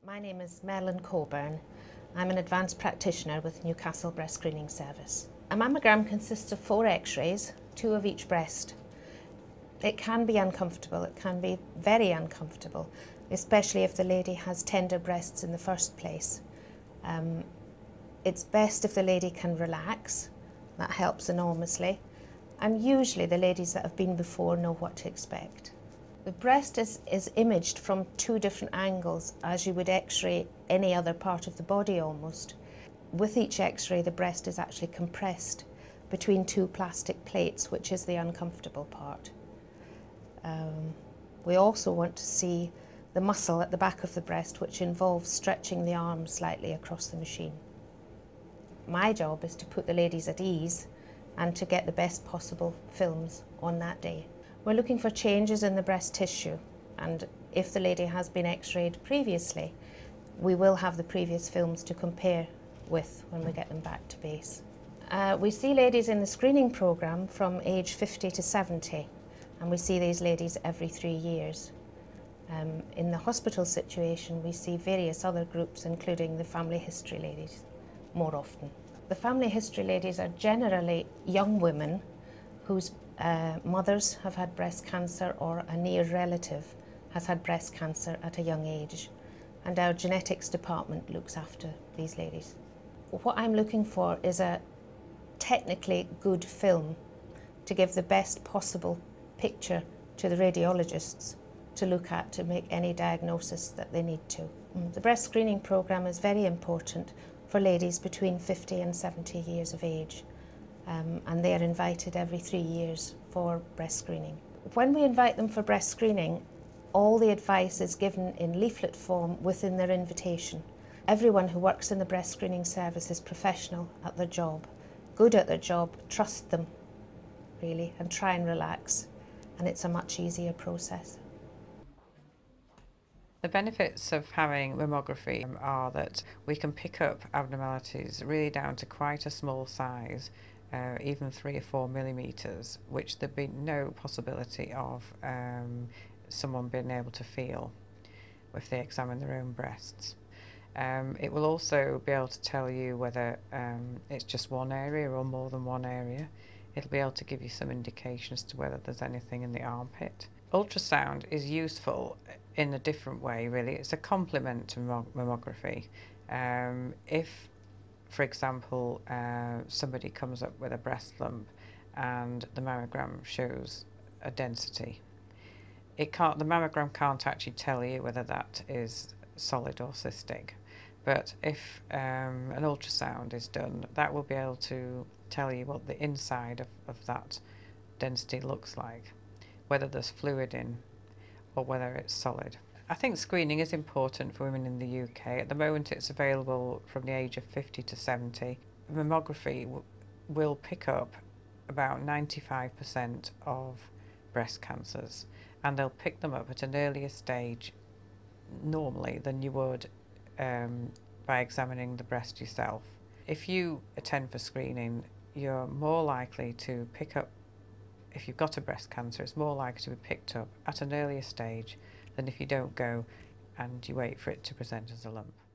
My name is Merlin Coburn. I'm an advanced practitioner with Newcastle Breast Screening Service. A mammogram consists of 4 x-rays, 2 of each breast. It can be uncomfortable, it can be very uncomfortable, especially if the lady has tender breasts in the first place. It's best if the lady can relax, that helps enormously, and usually the ladies that have been before know what to expect. The breast is imaged from 2 different angles, as you would x-ray any other part of the body almost. With each x-ray, the breast is actually compressed between 2 plastic plates, which is the uncomfortable part. We also want to see the muscle at the back of the breast, which involves stretching the arm slightly across the machine. My job is to put the ladies at ease and to get the best possible films on that day. We're looking for changes in the breast tissue, and if the lady has been x-rayed previously, we will have the previous films to compare with when we get them back to base. We see ladies in the screening programme from age 50 to 70, and we see these ladies every 3 years. In the hospital situation, we see various other groups, including the family history ladies, more often. The family history ladies are generally young women whose mothers have had breast cancer or a near relative has had breast cancer at a young age, and our genetics department looks after these ladies. What I'm looking for is a technically good film to give the best possible picture to the radiologists to look at to make any diagnosis that they need to. The breast screening programme is very important for ladies between 50 and 70 years of age. And they are invited every 3 years for breast screening. When we invite them for breast screening, all the advice is given in leaflet form within their invitation. Everyone who works in the breast screening service is professional at their job, good at their job, trust them really, and try and relax, and it's a much easier process. The benefits of having mammography are that we can pick up abnormalities really down to quite a small size, even 3 or 4 millimetres, which there'd be no possibility of someone being able to feel if they examine their own breasts. It will also be able to tell you whether it's just one area or more than one area. It'll be able to give you some indication as to whether there's anything in the armpit. Ultrasound is useful in a different way, really. It's a complement to mammography. If, for example, somebody comes up with a breast lump and the mammogram shows a density, the mammogram can't actually tell you whether that is solid or cystic. But if an ultrasound is done, that will be able to tell you what the inside of that density looks like, whether there's fluid in or whether it's solid. I think screening is important for women in the UK. At the moment it's available from the age of 50 to 70. Mammography will pick up about 95% of breast cancers, and they'll pick them up at an earlier stage normally than you would by examining the breast yourself. If you attend for screening, you're more likely to pick up, if you've got a breast cancer, it's more likely to be picked up at an earlier stage than if you don't go and you wait for it to present as a lump.